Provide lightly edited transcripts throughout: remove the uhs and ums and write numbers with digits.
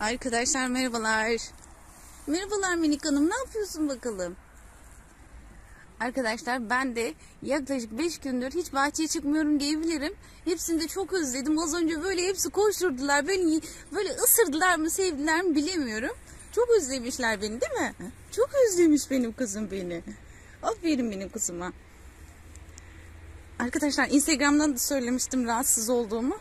Arkadaşlar merhabalar. Merhabalar minik hanım, ne yapıyorsun bakalım? Arkadaşlar ben de yaklaşık 5 gündür hiç bahçeye çıkmıyorum diyebilirim. Hepsini de çok özledim. Az önce böyle hepsi koşturdular. Beni böyle ısırdılar mı sevdiler mi bilemiyorum. Çok özlemişler beni, değil mi? Çok özlemiş benim kızım beni. Aferin benim kızıma. Arkadaşlar Instagram'dan da söylemiştim rahatsız olduğumu.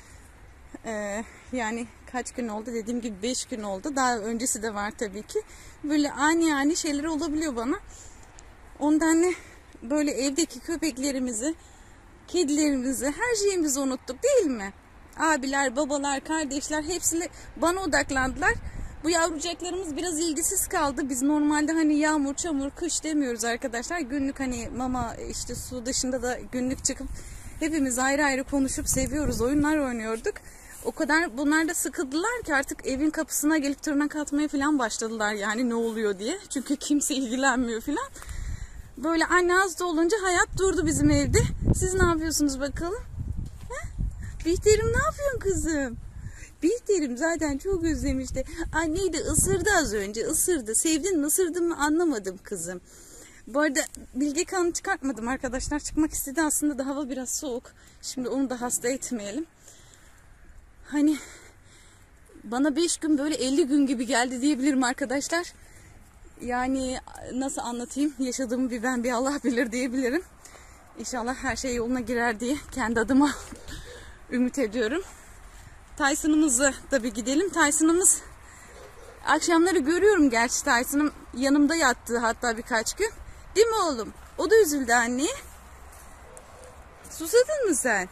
Yani kaç gün oldu, dediğim gibi 5 gün oldu. Daha öncesi de var tabii ki. Böyle ani şeyler olabiliyor bana. Ondan ne böyle evdeki köpeklerimizi, kedilerimizi, her şeyimizi unuttuk değil mi? Abiler, babalar, kardeşler hepsi bana odaklandılar. Bu yavrucaklarımız biraz ilgisiz kaldı. Biz normalde hani yağmur, çamur, kış demiyoruz arkadaşlar. Günlük hani mama, işte su dışında da günlük çıkıp hepimiz ayrı ayrı konuşup seviyoruz. Oyunlar oynuyorduk. O kadar bunlar da sıkıldılar ki artık evin kapısına gelip tırnak atmaya falan başladılar, yani ne oluyor diye. Çünkü kimse ilgilenmiyor falan. Böyle anne hasta olunca hayat durdu bizim evde. Siz ne yapıyorsunuz bakalım? He? Bihter'im ne yapıyorsun kızım? Bihter'im zaten çok özlemişti. Anneyi de ısırdı az önce, ısırdı. Sevdin mi, ısırdın mı anlamadım kızım. Bu arada Bilge kanı çıkartmadım arkadaşlar. Çıkmak istedi aslında da hava biraz soğuk. Şimdi onu da hasta etmeyelim. Hani bana 5 gün böyle 50 gün gibi geldi diyebilirim arkadaşlar. Yani nasıl anlatayım, yaşadığımı bir ben bir Allah bilir diyebilirim. İnşallah her şey yoluna girer diye kendi adıma ümit ediyorum. Tyson'ımıza da bir gidelim. Tyson'ımız akşamları görüyorum gerçi, Tyson'ım yanımda yattı hatta birkaç gün. Değil mi oğlum? O da üzüldü anneye. Susadın mı sen?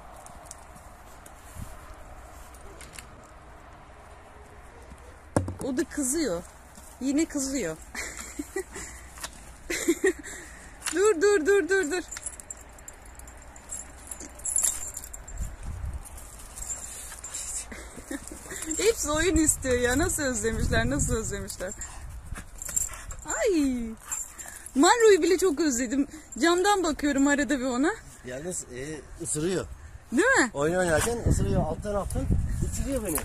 O da kızıyor. Yine kızıyor. Dur. Hepsi oyun istiyor ya. Nasıl özlemişler. Ay. Manro'yu bile çok özledim. Camdan bakıyorum arada bir ona. Yalnız ısırıyor. Değil mi? Oyun oynarken ısırıyor, alttan ısırıyor beni.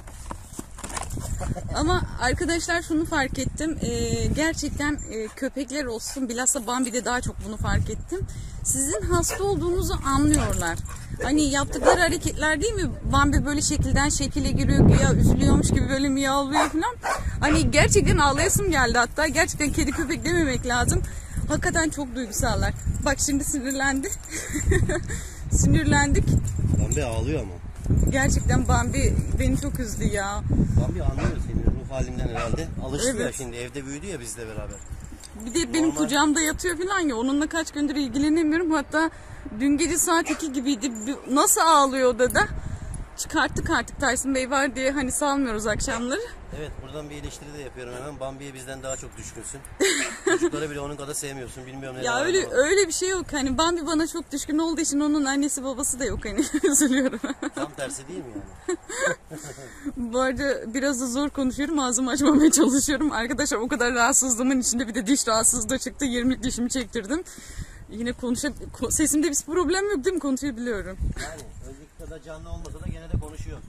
Ama arkadaşlar şunu fark ettim. Gerçekten köpekler olsun, bilhassa Bambi'de daha çok bunu fark ettim. Sizin hasta olduğunuzu anlıyorlar. Hani yaptıkları hareketler değil mi? Bambi böyle şekilden şekile giriyor, güya üzülüyormuş gibi böyle miyavlıyor falan. Hani gerçekten ağlayasım geldi hatta. Gerçekten kedi köpek dememek lazım. Hakikaten çok duygusallar. Bak şimdi sinirlendi. Sinirlendik. Bambi ağlıyor ama. Gerçekten Bambi beni çok üzdü ya. Bambi anlıyor senin ruh halinden herhalde. Alıştı Evet. ya, şimdi evde büyüdü ya bizle beraber. Bir de benim kucağımda yatıyor falan ya, onunla kaç gündür ilgilenemiyorum. Hatta dün gece saat 2 gibiydi. Nasıl ağlıyor odada. Çıkarttık artık, Tyson Bey var diye hani salmıyoruz akşamları. Evet, buradan bir eleştiri de yapıyorum hemen. Bambi'ye bizden daha çok düşkünsün. Çocukları bile onun kadar sevmiyorsun. Bilmiyorum neden. Ya öyle bir şey yok. Hani Bambi bana çok düşkün olduğu için onun annesi babası da yok, hani üzülüyorum. Tam tersi değil mi yani? Bu arada biraz da zor konuşuyorum. Ağzımı açmamaya çalışıyorum. Arkadaşlar o kadar rahatsızlığımın içinde bir de diş rahatsızlığı çıktı. 20'lik dişimi çektirdim. Yine sesimde bir problem yok değil mi? Konuşabiliyorum. Yani önceki kadar canlı olmasa da gene de konuşuyor.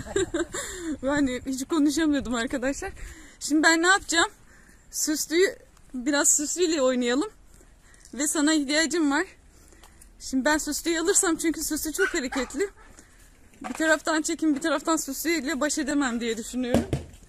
Yani hiç konuşamıyordum arkadaşlar. Şimdi ben ne yapacağım? Biraz süslüyle oynayalım. Ve sana ihtiyacım var. Şimdi ben süslüyü alırsam, çünkü süslü çok hareketli. Bir taraftan çekim, bir taraftan süslüyle baş edemem diye düşünüyorum.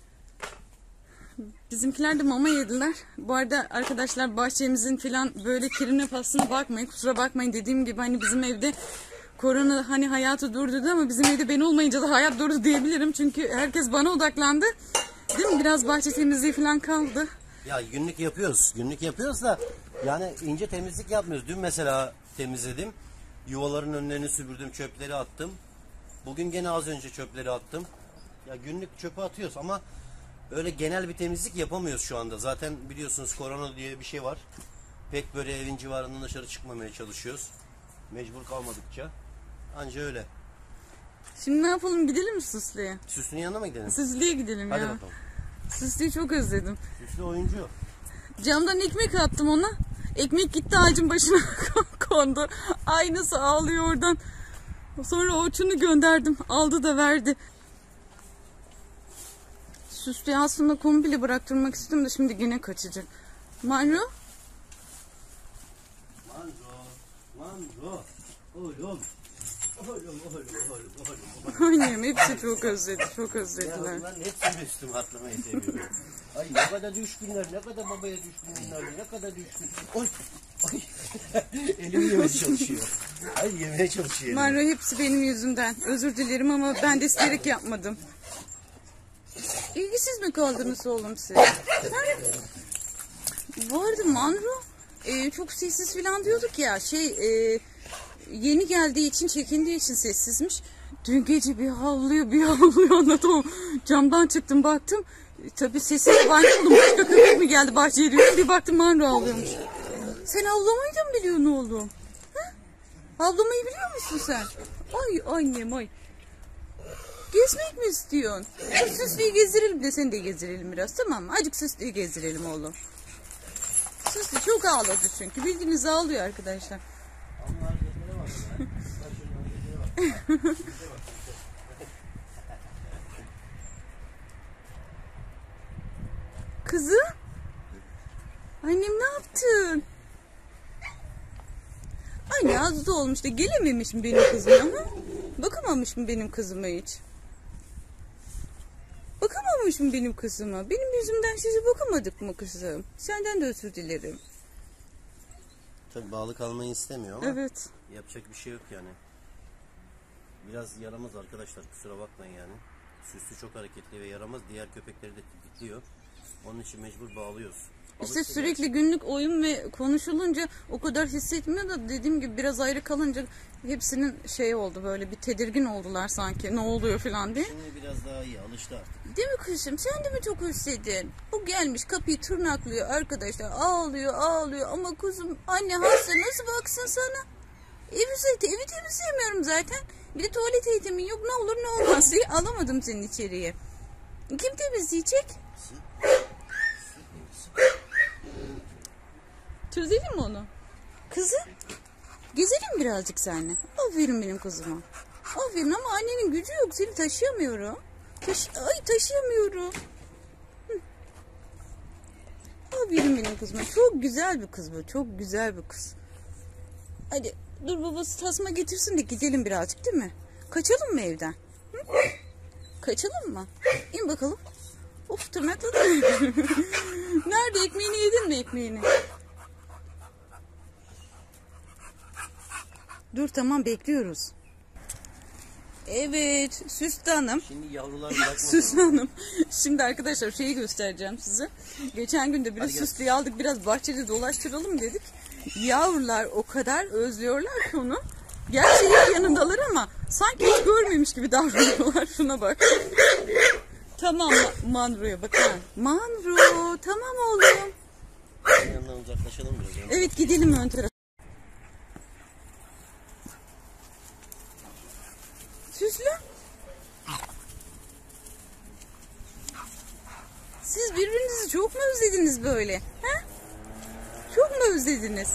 Bizimkiler de mama yediler. Bu arada arkadaşlar bahçemizin falan böyle kirine faslına bakmayın. Kusura bakmayın, dediğim gibi hani bizim evde korona hani hayatı durdurdu ama bizim evde ben olmayınca da hayat durdu diyebilirim. Çünkü herkes bana odaklandı. Değil mi? Biraz bahçe temizliği falan kaldı. Ya günlük yapıyoruz. Günlük yapıyoruz da yani ince temizlik yapmıyoruz. Dün mesela temizledim. Yuvaların önlerini süpürdüm, çöpleri attım. Bugün gene az önce çöpleri attım. Ya günlük çöpü atıyoruz ama öyle genel bir temizlik yapamıyoruz şu anda. Zaten biliyorsunuz korona diye bir şey var. Pek böyle evin civarından dışarı çıkmamaya çalışıyoruz. Mecbur kalmadıkça. Anca öyle. Şimdi ne yapalım, gidelim mi Süslü'ye? Süslü'nün yanına mı gidelim? Süslü'ye gidelim. Hadi ya. bakalım. Süslü'yü çok özledim. Süslü oyuncu. Camdan ekmek attım ona. Ekmek gitti ağacın başına kondu. Aynısı ağlıyor oradan. Sonra Orçun'u gönderdim. Aldı da verdi. Süslü'yü aslında komple bıraktırmak istiyorum da şimdi yine kaçacak. Manro? Manro. Oğlum. Annem hepsi çok özledi, çok özlediler. Ya bunların hepsini üstüme atlamayı seviyorum. Ay ne kadar düşkünler, ne kadar babaya düşkünler, ne kadar düşkün. Oy, ay. Elim yemeye çalışıyor. Ay yemeye çalışıyor. Manro hepsi benim yüzümden. Özür dilerim ama ben de isteyerek yapmadım. İlgisiz mi kaldınız oğlum siz? Bu arada Manro çok sessiz falan diyorduk ya. Yeni geldiği için, çekindiği için sessizmiş. Dün gece bir havlıyor anlatamam. Camdan çıktım baktım. Tabii sesi yabancı oldum. Başka köpek mi geldi bahçeye diyorum. Bir baktım Manro havlıyormuş. Sen havlamayı da mı biliyorsun oğlum? Ha? Havlamayı biliyor musun sen? Ay annem ay. Gezmek mi istiyorsun? Süslü'yü gezdirelim de seni de gezdirelim biraz, tamam mı? Azıcık Süslü'yü gezdirelim oğlum. Süslü çok ağladı çünkü. Bildiğiniz ağlıyor arkadaşlar. Kızım? Annem ne yaptın? Anne az da olmuş da gelememiş mi benim kızıma? Bakamamış mı benim kızıma hiç? Bakamamış mı benim kızıma? Benim yüzümden size bakamadık mı kızım? Senden de özür dilerim. Tabii bağlı kalmayı istemiyor ama Evet. yapacak bir şey yok yani. Biraz yaramaz arkadaşlar, kusura bakmayın yani. Süslü çok hareketli ve yaramaz, diğer köpekleri de tetikliyor. Onun için mecbur bağlıyoruz. İşte sürekli günlük oyun ve konuşulunca o kadar hissetmiyor da dediğim gibi biraz ayrı kalınca hepsinin oldu, böyle bir tedirgin oldular sanki, ne oluyor falan diye. Şimdi biraz daha iyi, alıştı artık. Değil mi kızım, sen de mi çok özledin? Bu gelmiş kapıyı tırnaklıyor arkadaşlar, ağlıyor ama kuzum anne hasta nasıl baksın sana? Evi temizleyemiyorum zaten. Bir de tuvalet eğitimin yok, ne olur ne olmaz diye alamadım seni içeriye. Kim temizleyecek? Çözelim mi onu? Kızım, gezelim birazcık seninle. Aferin benim kızıma. Aferin ama annenin gücü yok, seni taşıyamıyorum. Taşıyamıyorum. Aferin benim kızıma. Çok güzel bir kız bu, çok güzel bir kız. Hadi dur babası tasma getirsin de gidelim birazcık, değil mi? Kaçalım mı evden? Hı? Kaçalım mı? İn bakalım. Of, tırnakladı. Nerede, ekmeğini yedin mi ekmeğini? Dur tamam, bekliyoruz. Evet Süslü Hanım. Şimdi yavrular bırakmasın. Süslü Hanım. Şimdi arkadaşlar şeyi göstereceğim size. Geçen gün de biraz Süslü'yü aldık, biraz bahçede dolaştıralım dedik. Yavrular o kadar özlüyorlar ki onu. Gerçi hep yanındalar ama sanki hiç görmemiş gibi davranıyorlar. Şuna bak. Tamam Manro'ya bakın. Manro tamam oğlum. Yanından uzaklaşalım biraz. Evet gidelim ön tarafa. Süslü. Siz birbirinizi çok mu özlediniz böyle? He? Çok mu özlediniz?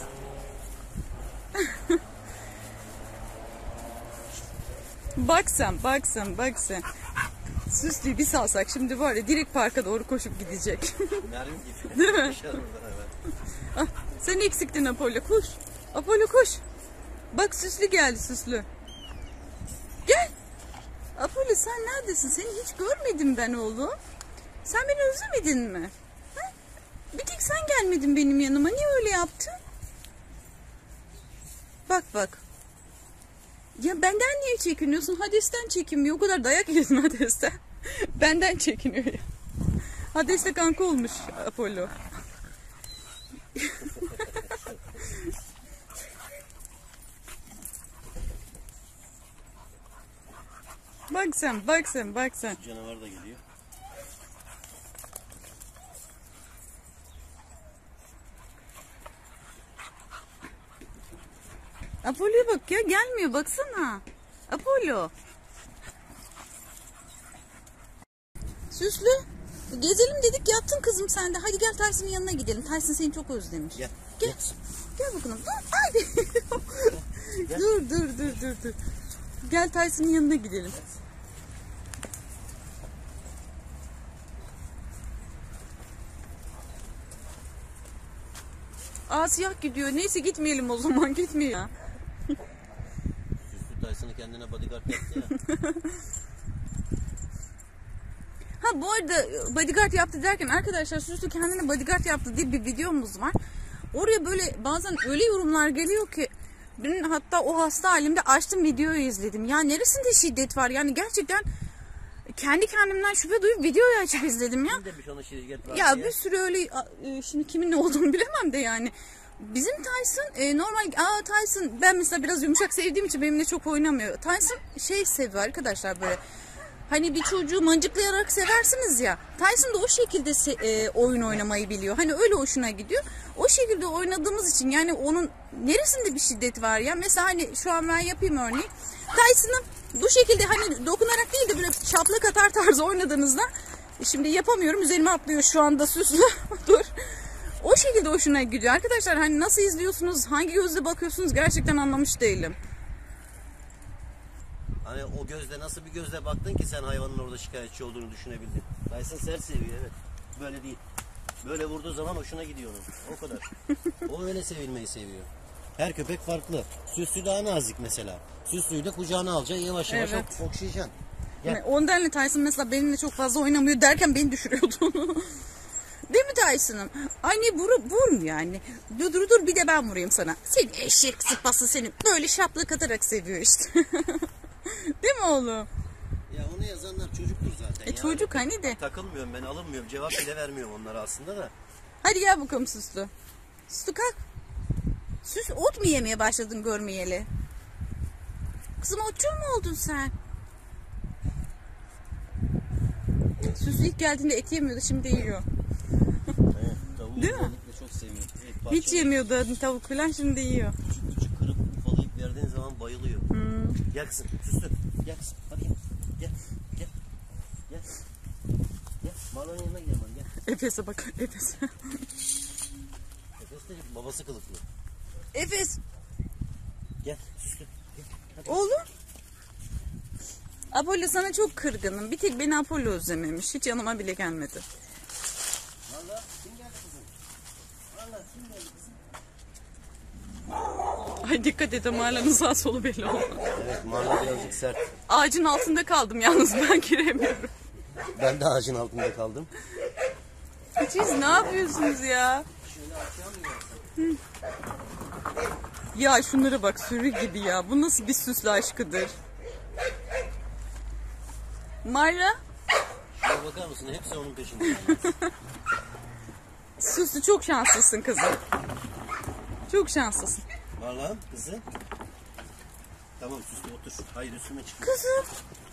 Bak sen. Süslü'yü bir salsak şimdi var ya, direkt parka doğru koşup gidecek. Mermi gibi. Değil mi? Ah, sen eksiktin Apollo, koş. Apollo koş. Bak Süslü geldi, Süslü. Gel. Apollo sen neredesin? Seni hiç görmedim ben oğlum. Sen beni özlemedin mi? Ha? Bir tek sen gelmedin benim yanıma. Niye öyle yaptın? Bak. Ya benden niye çekiniyorsun? Hades'ten çekinmiyor. O kadar dayak yedin Hades'ten. Benden çekiniyor ya. Hades'le kanka olmuş Apollo. Bak sen. Canavar da geliyor. Apollo'ya bak ya, gelmiyor baksana. Apollo. Süslü. Gezelim dedik, yattın kızım sen de. Hadi gel Taysin'in yanına gidelim. Taysin seni çok özlemiş. Gel. Gel bakalım. Dur. Haydi. Dur. Gel Taysin'in yanına gidelim. siyah gidiyor. Neyse gitmeyelim o zaman, gitmiyor. Süslü Tyson'ı kendine bodyguard yaptı ya. Ha bu arada bodyguard yaptı derken arkadaşlar, Süslü kendine bodyguard yaptı diye bir videomuz var. Oraya böyle bazen öyle yorumlar geliyor ki, ben hatta o hasta halimde açtım videoyu izledim. Ya neresinde şiddet var? Yani gerçekten kendi kendimden şüphe duyup videoyu açıp izledim ya. Demiş ona şiddet var Ya diye. bir sürü öyle, şimdi kimin ne olduğunu bilemem de yani. Bizim Tyson normal, Tyson, ben mesela biraz yumuşak sevdiğim için benimle çok oynamıyor. Tyson şey seviyor arkadaşlar, böyle hani bir çocuğu mıncıklayarak seversiniz ya. Tyson da o şekilde oyun oynamayı biliyor. Hani öyle hoşuna gidiyor. O şekilde oynadığımız için yani onun neresinde bir şiddet var ya? Mesela hani şu an ben yapayım örneği. Tyson'ın bu şekilde hani dokunarak değil de böyle şaplak atar tarzı oynadığınızda, şimdi yapamıyorum, üzerime atlıyor şu anda Süslü. Dur. O şekilde hoşuna gidiyor. Arkadaşlar hani nasıl izliyorsunuz, hangi gözle bakıyorsunuz gerçekten anlamış değilim. Hani o gözle, nasıl bir gözle baktın ki sen hayvanın orada şikayetçi olduğunu düşünebildin. Tyson sert seviyor, evet. Böyle değil. Böyle vurduğu zaman hoşuna gidiyor onun. O kadar. O öyle sevilmeyi seviyor. Her köpek farklı. Süslü daha nazik mesela. Süslüyü de kucağına alacaksın, yavaş yavaş Evet. okşayacaksın. Yani ondan Tyson mesela benimle çok fazla oynamıyor derken beni düşürüyordu onu. Değil mi Tyson'ım? Anne vur yani. Dur bir de ben vurayım sana. Seni eşek sıpası, seni böyle şaplak atarak seviyor işte. Değil mi oğlum? Ya onu yazanlar çocuktur zaten. Ya. Çocuk hani de. Takılmıyorum ben, alınmıyorum. Cevap bile vermiyorum onlara aslında da. Hadi gel bakalım Süslü. Süslü kalk. Süslü ot mu yemeye başladın görmeyeli? Kızım otçu mu oldun sen? Süslü ilk geldiğinde et yemiyordu, şimdi yiyor. Evet, tavuğu Değil mi? özellikle çok seviyor. Evet, Hiç yemiyordu tavuk falan, şimdi yiyor. Küçük küçük kırıp ufalayıp verdiğin zaman bayılıyor. Gel kızım, Süslü. Gel kızım, hadi gel. Gel. Gel. Marlon'un yanına gidelim hadi gel. Efes'e bak, Efes. Efes de babası kılıklı. Efes. Gel Süslü. Gel. Hadi. Oğlum. Apollo sana çok kırgınım. Bir tek beni Apollo özlememiş. Hiç yanıma bile gelmedi. Valla kim geldi kızım? Valla kim geldi kızım? Ay dikkat et, Marla'nın sağ solu belli oldu. Evet, Marla birazcık sert. Ağacın altında kaldım yalnız, ben giremiyorum. Ben de ağacın altında kaldım. Siz ne yapıyorsunuz ya? Şöyle aşağı mı gelsin? Ya şunlara bak, sürü gibi ya. Bu nasıl bir süslü aşkıdır? Marla, Şuna bakar mısın? Hepsi onun peşinde. süslü çok şanslısın kızım. Çok şanslısın. Marla kızı. Tamam Süslü otur. Hayır üstüme çıkma. Kızım.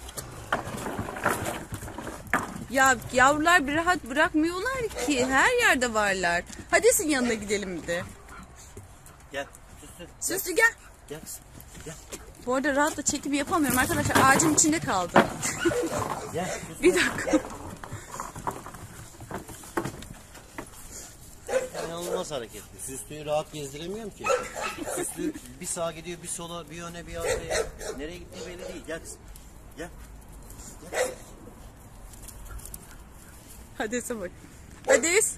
Ya yavrular bir rahat bırakmıyorlar ki. Her yerde varlar. Hadi senin yanına gidelim bir de. Gel Süslü. Süslü gel. Gel kızım. Gel. Bu arada rahatla çekim yapamıyorum arkadaşlar. Ağacın içinde kaldı. Gel Süslü. Bir dakika. İnanılmaz hareketli. Süslüyü rahat gezdiremiyorum ki. Süslü bir sağa gidiyor, bir sola, bir öne, bir arkaya. Nereye gittiği belli değil. Gel kızım. Gel. Gel. Hades'e bak. Hades.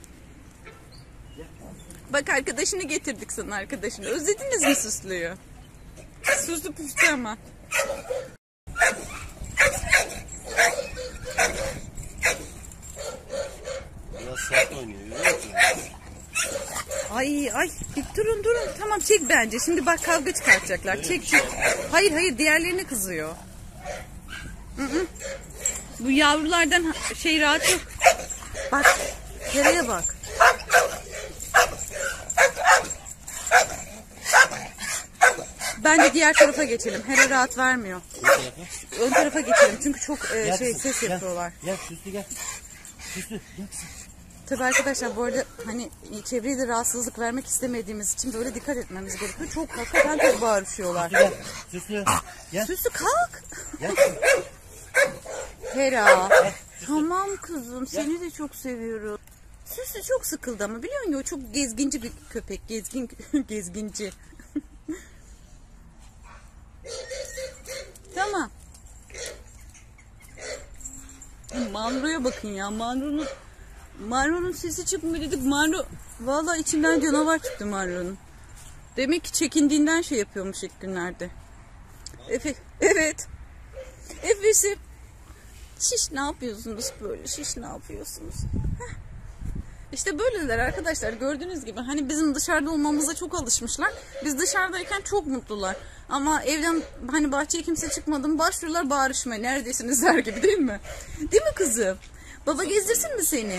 Bak arkadaşını getirdik sana, arkadaşını. Özlediniz mi Süslü'yü? Süslü püftü ama. Biraz sert oynuyor. Görüyor musun? Ay bir durun. Tamam çek bence. Şimdi bak kavga çıkartacaklar. Çek. Hayır diğerlerine kızıyor. Hı. Bu yavrulardan rahat yok. Bak. Kereye bak. Ben de diğer tarafa geçelim. Hera rahat vermiyor. Bu tarafa. Ön tarafa geçelim çünkü çok Gel kızım, ses gel. yapıyorlar. Gel Süslü gel. Süslü gel kızım. Tabii arkadaşlar bu arada hani çevreye de rahatsızlık vermek istemediğimiz için böyle dikkat etmemiz gerekiyor. Hakikaten çok bağırışıyorlar. Gel. Süslü gel. Süslü kalk. Gel. Hera. Tamam kızım, seni de çok seviyorum. Süslü çok sıkıldı ama biliyor musun, o çok gezginci bir köpek. Gezginci. Tamam. Mario'nun sesi çıkmıyor dedik. Mario vallahi içinden canavar çıktı Mario'nun. Demek ki çekindiğinden şey yapıyormuş ilk günlerde. Efe, evet. Efe'si. Şiş ne yapıyorsunuz böyle? Şiş ne yapıyorsunuz? Heh. İşte böyleler arkadaşlar, gördüğünüz gibi hani bizim dışarıda olmamıza çok alışmışlar. Biz dışarıdayken çok mutlular. Ama evden hani bahçeye kimse çıkmadı mı başlıyorlar bağırışmaya. Neredesiniz der gibi, değil mi? Değil mi kızım? Baba gezdirsin mi seni?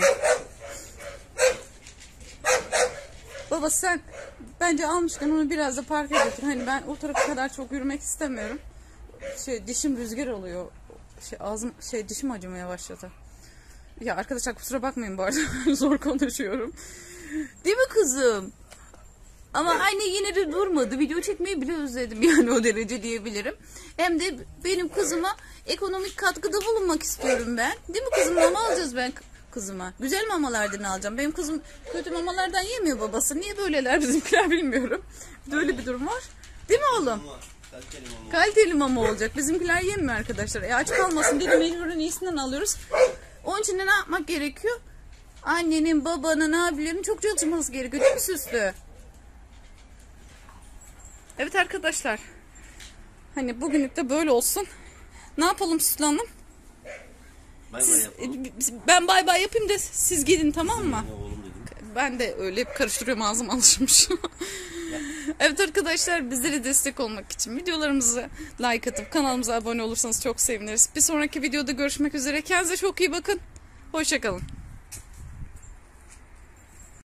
Baba sen bence almışken onu biraz da parka götür. Hani ben o tarafa kadar çok yürümek istemiyorum. Dişim rüzgar oluyor. Ağzım dişim acımaya başladı. Ya arkadaşlar kusura bakmayın bu arada. Zor konuşuyorum. Değil mi kızım? Ama anne yine de durmadı. Video çekmeyi bile özledim yani, o derece diyebilirim. Hem de benim kızıma ekonomik katkıda bulunmak istiyorum ben. Değil mi kızım? Mama alacağız ben kızıma. Güzel mamalardan alacağım. Benim kızım kötü mamalardan yemiyor babası. Niye böyleler bizimkiler bilmiyorum. Böyle bir durum var. Değil mi oğlum? Kaliteli mama olacak. Bizimkiler yemiyor arkadaşlar. Aç kalmasın diye mecburen iyisinden alıyoruz. Onun için de ne yapmak gerekiyor? Annenin, babanın, abilerin çok çalışması gerekiyor. Değil mi Süslü? Evet arkadaşlar. Hani bugünlük de böyle olsun. Ne yapalım Süslü Hanım? Ben bay bay yapayım da siz gidin, tamam mı? Ben de öyle hep karıştırıyorum, ağzım alışmış. Evet arkadaşlar, bizlere destek olmak için videolarımızı like atıp kanalımıza abone olursanız çok seviniriz. Bir sonraki videoda görüşmek üzere. Kendinize çok iyi bakın. Hoşça kalın.